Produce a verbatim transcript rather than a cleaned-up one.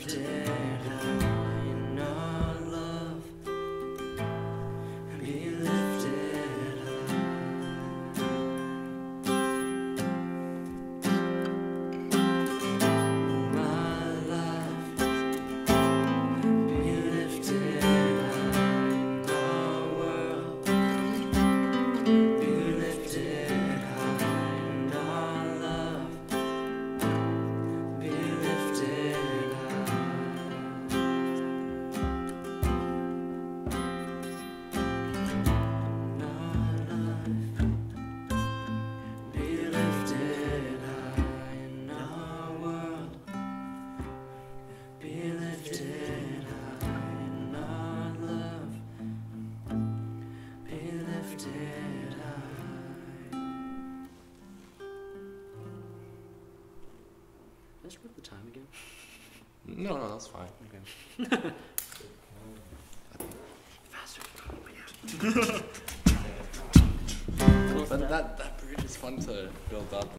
lifted high in our love. Be lifted high. My life, be lifted high in our world. Be lifted high in our love. Be lifted high. In our life, be lifted high in our world. Be lifted high in our love. Be lifted high. Let's rip the time again. No, no, that's fine. Okay. Faster. But that, that bridge is fun to build up.